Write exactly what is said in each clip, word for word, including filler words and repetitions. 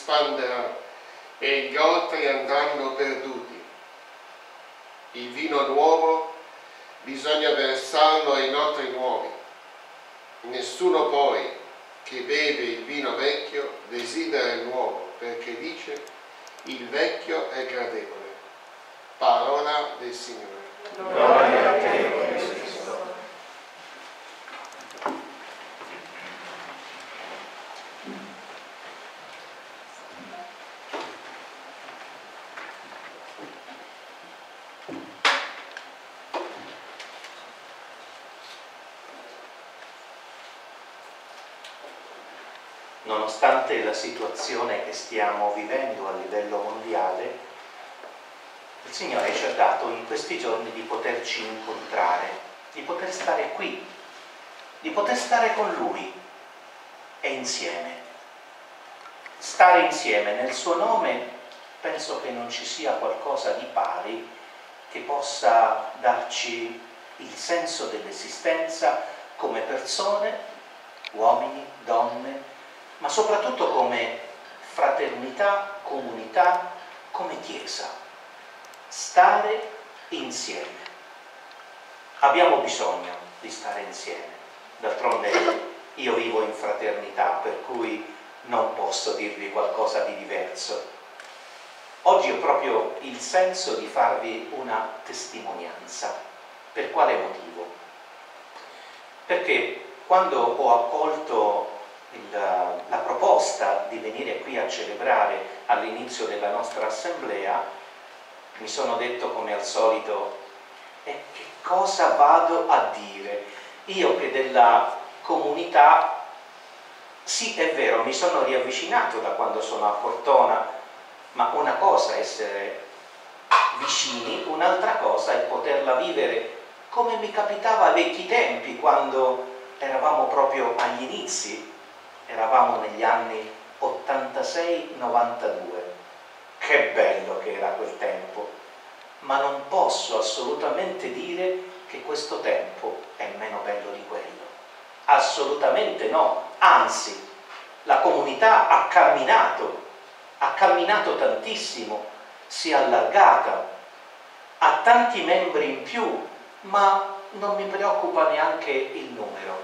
spanderà e gli oltri andranno perduti. Il vino nuovo bisogna versarlo in otri nuovi. Nessuno poi che beve il vino vecchio desidera il nuovo, perché dice: il vecchio è gradevole. Parola del Signore. Gloria a te, Cristo. Nonostante la situazione che stiamo vivendo a livello mondiale, il Signore ci ha dato in questi giorni di poterci incontrare, di poter stare qui, di poter stare con Lui e insieme. Stare insieme nel Suo nome, penso che non ci sia qualcosa di pari che possa darci il senso dell'esistenza come persone, uomini, donne, ma soprattutto come fraternità, comunità, come Chiesa. Stare insieme. Abbiamo bisogno di stare insieme. D'altronde io vivo in fraternità, per cui non posso dirvi qualcosa di diverso. Oggi ho proprio il senso di farvi una testimonianza. Per quale motivo? Perché quando ho accolto il, la proposta di venire qui a celebrare all'inizio della nostra assemblea, mi sono detto come al solito: e che cosa vado a dire? Io che della comunità, sì è vero, mi sono riavvicinato da quando sono a Cortona, ma una cosa è essere vicini, un'altra cosa è poterla vivere come mi capitava ai vecchi tempi, quando eravamo proprio agli inizi, eravamo negli anni ottantasei novantadue. Che bello che era quel tempo, ma non posso assolutamente dire che questo tempo è meno bello di quello. Assolutamente no, anzi, la comunità ha camminato, ha camminato tantissimo, si è allargata, ha tanti membri in più, ma non mi preoccupa neanche il numero.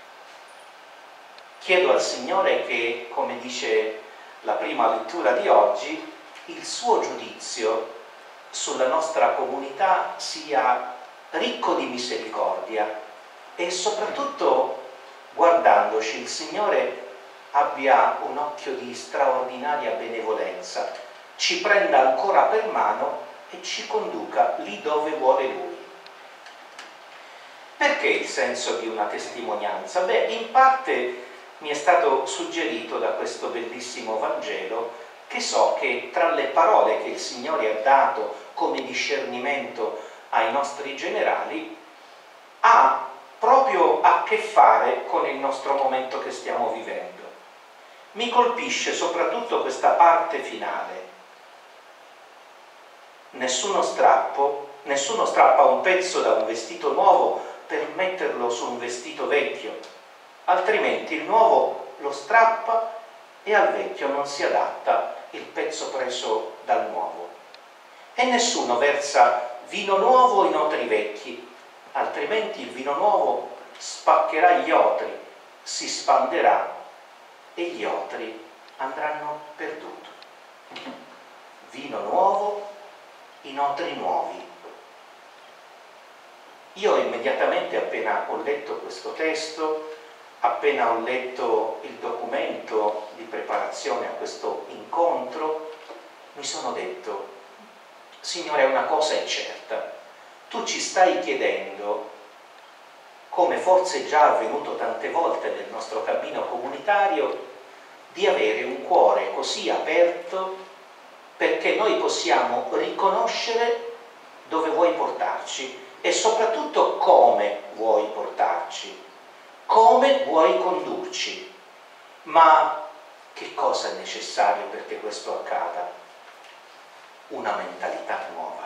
Chiedo al Signore che, come dice la prima lettura di oggi, il suo giudizio sulla nostra comunità sia ricco di misericordia e soprattutto, guardandoci, il Signore abbia un occhio di straordinaria benevolenza, ci prenda ancora per mano e ci conduca lì dove vuole Lui. Perché il senso di una testimonianza? Beh, in parte mi è stato suggerito da questo bellissimo Vangelo, che so che tra le parole che il Signore ha dato come discernimento ai nostri generali ha proprio a che fare con il nostro momento che stiamo vivendo. Mi colpisce soprattutto questa parte finale. Nessuno strappo, nessuno strappa un pezzo da un vestito nuovo per metterlo su un vestito vecchio, altrimenti il nuovo lo strappa e al vecchio non si adatta il pezzo preso dal nuovo. E nessuno versa vino nuovo in otri vecchi, altrimenti il vino nuovo spaccherà gli otri, si spanderà e gli otri andranno perduti. Vino nuovo in otri nuovi. Io immediatamente, appena ho letto questo testo, appena ho letto il documento di preparazione a questo incontro, mi sono detto: Signore, una cosa è certa, tu ci stai chiedendo, come forse è già avvenuto tante volte nel nostro cammino comunitario, di avere un cuore così aperto perché noi possiamo riconoscere dove vuoi portarci e soprattutto come vuoi portarci, come vuoi condurci. Ma che cosa è necessario perché questo accada? Una mentalità nuova.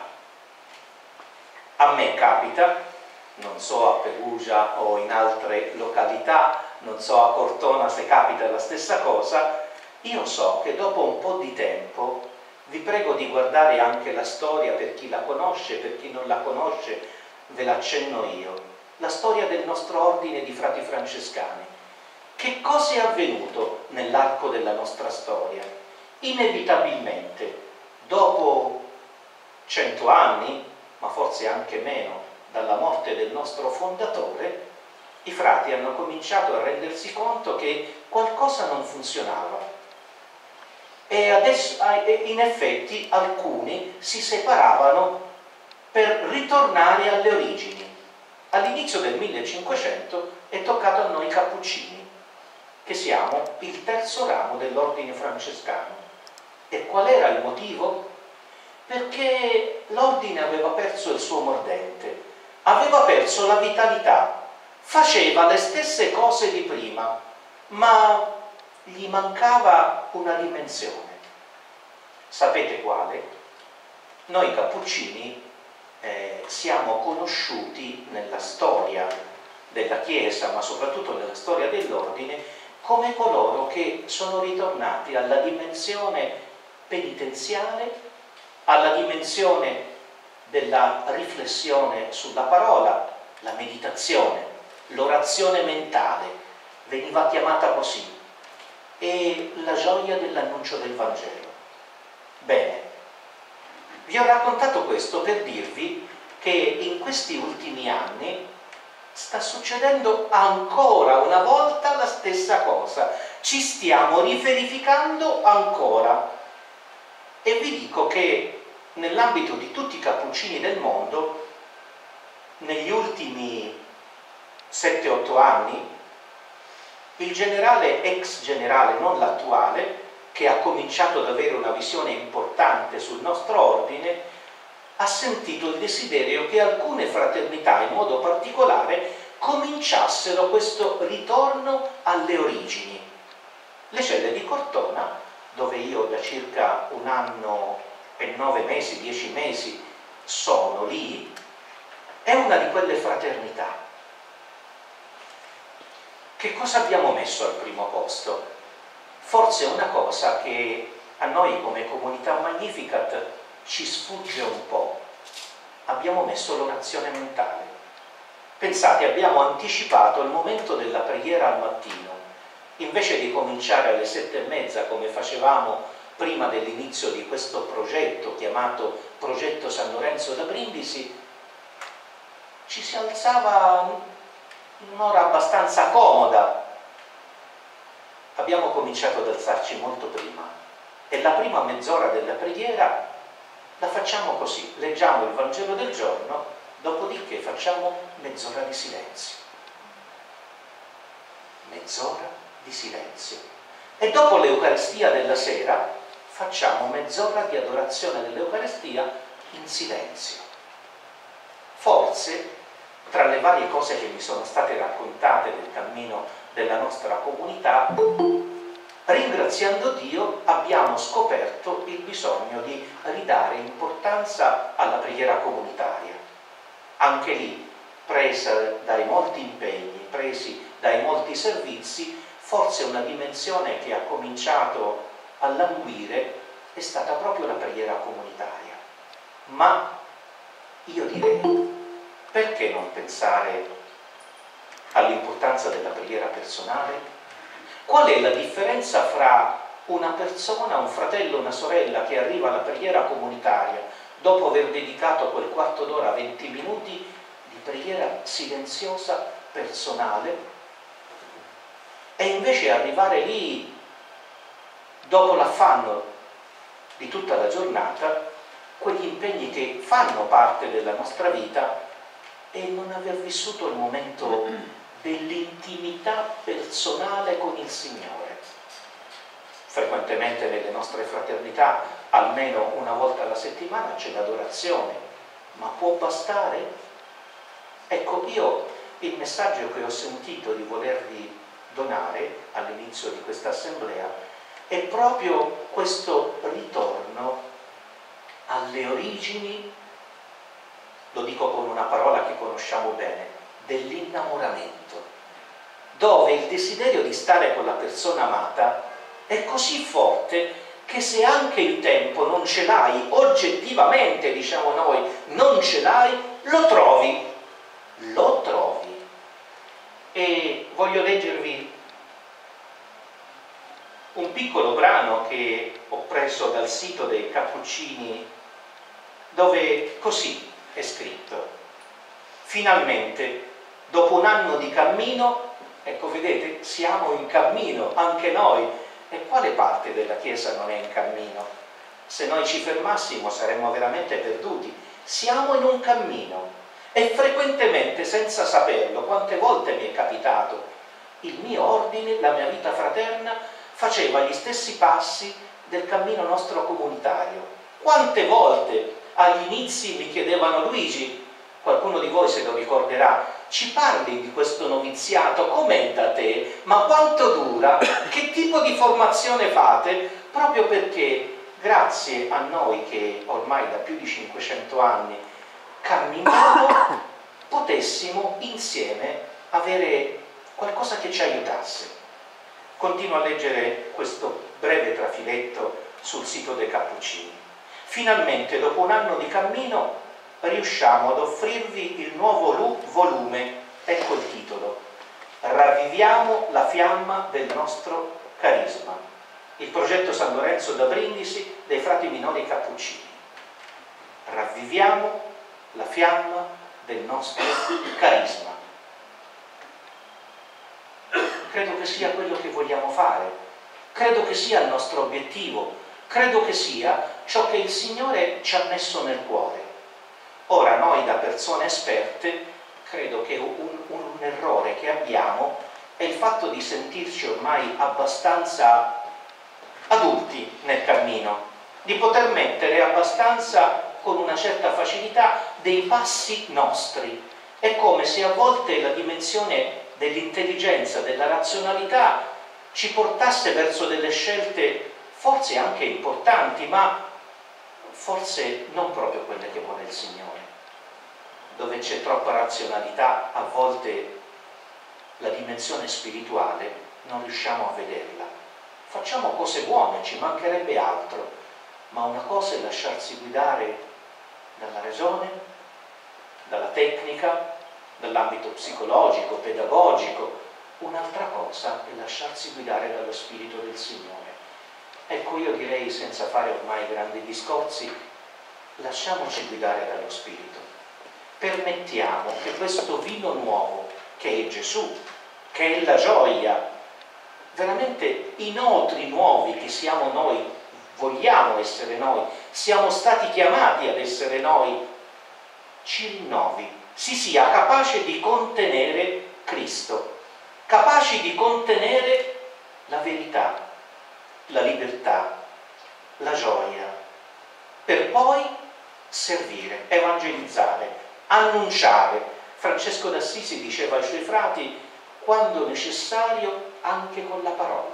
A me capita, non so a Perugia o in altre località, non so a Cortona se capita la stessa cosa, Io so che dopo un po' di tempo, vi prego di guardare anche la storia per chi la conosce, per chi non la conosce ve l'accenno io, la storia del nostro ordine di frati francescani. Che cosa è avvenuto nell'arco della nostra storia? Inevitabilmente, dopo cento anni, ma forse anche meno, dalla morte del nostro fondatore, i frati hanno cominciato a rendersi conto che qualcosa non funzionava. E adesso, in effetti, alcuni si separavano per ritornare alle origini. All'inizio del millecinquecento è toccato a noi Cappuccini, che siamo il terzo ramo dell'ordine francescano. E qual era il motivo? Perché l'ordine aveva perso il suo mordente, aveva perso la vitalità, faceva le stesse cose di prima, ma gli mancava una dimensione. Sapete quale? Noi Cappuccini eh, siamo conosciuti nella storia della Chiesa, ma soprattutto nella storia dell'ordine, come coloro che sono ritornati alla dimensione penitenziale, alla dimensione della riflessione sulla parola, la meditazione, l'orazione mentale, veniva chiamata così, e la gioia dell'annuncio del Vangelo. Bene, vi ho raccontato questo per dirvi che in questi ultimi anni sta succedendo ancora una volta la stessa cosa, ci stiamo riverificando ancora. E vi dico che nell'ambito di tutti i cappuccini del mondo, negli ultimi sette otto anni, il generale, ex generale, non l'attuale, che ha cominciato ad avere una visione importante sul nostro ordine, ha sentito il desiderio che alcune fraternità, in modo particolare, cominciassero questo ritorno alle origini. Le celle di Cortona, dove io da circa un anno e nove mesi, dieci mesi sono lì, è una di quelle fraternità. Che cosa abbiamo messo al primo posto? Forse una cosa che a noi come comunità Magnificat ci sfugge un po'. Abbiamo messo l'orazione mentale. Pensate, abbiamo anticipato il momento della preghiera al mattino. Invece di cominciare alle sette e mezza come facevamo prima dell'inizio di questo progetto chiamato Progetto San Lorenzo da Brindisi, ci si alzava in un'ora abbastanza comoda. Abbiamo cominciato ad alzarci molto prima e la prima mezz'ora della preghiera la facciamo così, leggiamo il Vangelo del giorno, dopodiché facciamo mezz'ora di silenzio. Mezz'ora di silenzio. E dopo l'Eucaristia della sera facciamo mezz'ora di adorazione dell'Eucaristia in silenzio. Forse, tra le varie cose che mi sono state raccontate nel cammino della nostra comunità, ringraziando Dio abbiamo scoperto il bisogno di ridare importanza alla preghiera comunitaria. Anche lì, presa dai molti impegni, presi dai molti servizi, forse una dimensione che ha cominciato a languire è stata proprio la preghiera comunitaria. Ma io direi, perché non pensare all'importanza della preghiera personale? Qual è la differenza fra una persona, un fratello, una sorella che arriva alla preghiera comunitaria dopo aver dedicato quel quarto d'ora, venti minuti di preghiera silenziosa, personale, e invece arrivare lì dopo l'affanno di tutta la giornata, quegli impegni che fanno parte della nostra vita, e non aver vissuto il momento dell'intimità personale con il Signore. Frequentemente nelle nostre fraternità, almeno una volta alla settimana, c'è l'adorazione, ma può bastare? Ecco, io il messaggio che ho sentito di volervi donare all'inizio di questa assemblea è proprio questo ritorno alle origini, lo dico con una parola che conosciamo bene, dell'innamoramento, dove il desiderio di stare con la persona amata è così forte che se anche il tempo non ce l'hai, oggettivamente diciamo noi, non ce l'hai, lo trovi, lo trovi. E voglio leggervi un piccolo brano che ho preso dal sito dei Cappuccini, dove così è scritto: finalmente, dopo un anno di cammino, ecco vedete, siamo in cammino anche noi. E quale parte della Chiesa non è in cammino? Se noi ci fermassimo saremmo veramente perduti. Siamo in un cammino e frequentemente, senza saperlo, quante volte mi è capitato, il mio ordine, la mia vita fraterna faceva gli stessi passi del cammino nostro comunitario. Quante volte agli inizi mi chiedevano: Luigi, qualcuno di voi se lo ricorderà, ci parli di questo noviziato, com'è da te, ma quanto dura, che tipo di formazione fate? Proprio perché grazie a noi che ormai da più di cinquecento anni camminiamo, potessimo insieme avere qualcosa che ci aiutasse. Continuo a leggere questo breve trafiletto sul sito dei Cappuccini. Finalmente, dopo un anno di cammino, riusciamo ad offrirvi il nuovo volume, ecco il titolo: Ravviviamo la fiamma del nostro carisma, il progetto San Lorenzo da Brindisi dei frati minori Cappuccini. Ravviviamo la fiamma del nostro carisma. Credo che sia quello che vogliamo fare, credo che sia il nostro obiettivo, credo che sia ciò che il Signore ci ha messo nel cuore. Ora noi da persone esperte, credo che un, un errore che abbiamo è il fatto di sentirci ormai abbastanza adulti nel cammino, di poter mettere abbastanza con una certa facilità dei passi nostri. È come se a volte la dimensione dell'intelligenza, della razionalità ci portasse verso delle scelte forse anche importanti, ma forse non proprio quelle che vuole il Signore. Dove c'è troppa razionalità, a volte la dimensione spirituale non riusciamo a vederla. Facciamo cose buone, ci mancherebbe altro, ma una cosa è lasciarsi guidare dalla ragione, dalla tecnica, dall'ambito psicologico, pedagogico. Un'altra cosa è lasciarsi guidare dallo Spirito del Signore. Ecco, io direi, senza fare ormai grandi discorsi, lasciamoci guidare dallo Spirito. Permettiamo che questo vino nuovo, che è Gesù, che è la gioia, veramente i notri nuovi che siamo noi, vogliamo essere noi, siamo stati chiamati ad essere noi, ci rinnovi, si sia capace di contenere Cristo, capaci di contenere la verità, la libertà, la gioia, per poi servire, evangelizzare, annunciare. Francesco d'Assisi diceva ai suoi frati: quando necessario anche con la parola.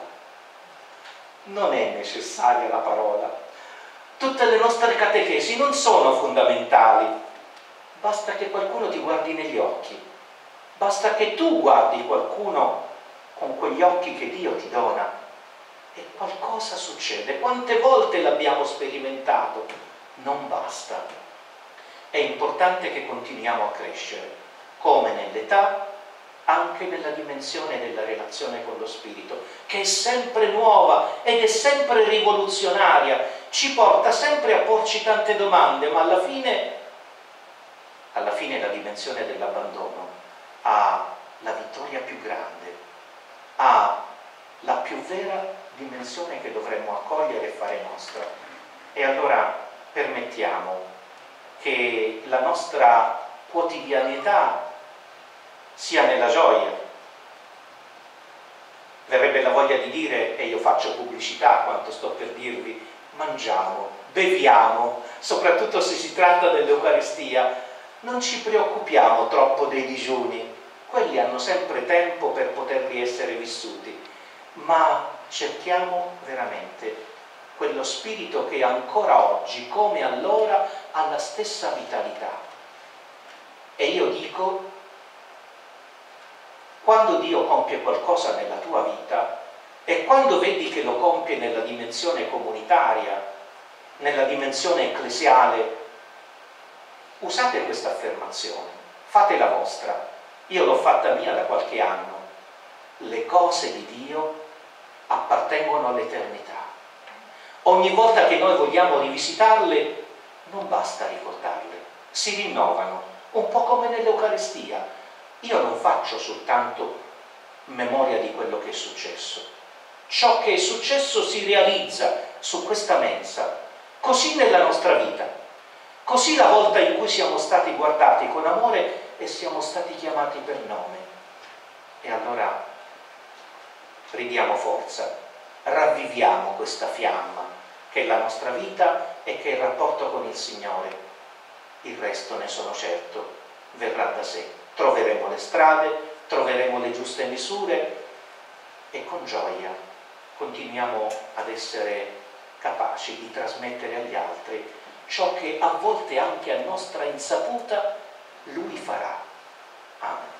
Non è necessaria la parola. Tutte le nostre catechesi non sono fondamentali. Basta che qualcuno ti guardi negli occhi. Basta che tu guardi qualcuno con quegli occhi che Dio ti dona e qualcosa succede. Quante volte l'abbiamo sperimentato? Non basta. È importante che continuiamo a crescere, come nell'età, anche nella dimensione della relazione con lo Spirito, che è sempre nuova ed è sempre rivoluzionaria, ci porta sempre a porci tante domande, ma alla fine, alla fine la dimensione dell'abbandono ha la vittoria più grande, ha la più vera dimensione che dovremmo accogliere e fare nostra. E allora permettiamo che la nostra quotidianità sia nella gioia. Verrebbe la voglia di dire, e io faccio pubblicità a quanto sto per dirvi, mangiamo, beviamo, soprattutto se si tratta dell'Eucaristia, non ci preoccupiamo troppo dei digiuni, quelli hanno sempre tempo per poterli essere vissuti, ma cerchiamo veramente quello spirito che ancora oggi, come allora, ha la stessa vitalità. E io dico, quando Dio compie qualcosa nella tua vita, E quando vedi che lo compie nella dimensione comunitaria, nella dimensione ecclesiale, usate questa affermazione, fate la vostra. Io l'ho fatta mia da qualche anno. Le cose di Dio appartengono all'eternità. Ogni volta che noi vogliamo rivisitarle, non basta ricordarle, si rinnovano, un po' come nell'Eucaristia. Io non faccio soltanto memoria di quello che è successo. Ciò che è successo si realizza su questa mensa, così nella nostra vita, così la volta in cui siamo stati guardati con amore e siamo stati chiamati per nome. E allora ridiamo forza, ravviviamo questa fiamma che è la nostra vita e che è il rapporto con il Signore. Il resto, ne sono certo, verrà da sé. Troveremo le strade, troveremo le giuste misure e con gioia continuiamo ad essere capaci di trasmettere agli altri ciò che a volte anche a nostra insaputa Lui farà. Amen.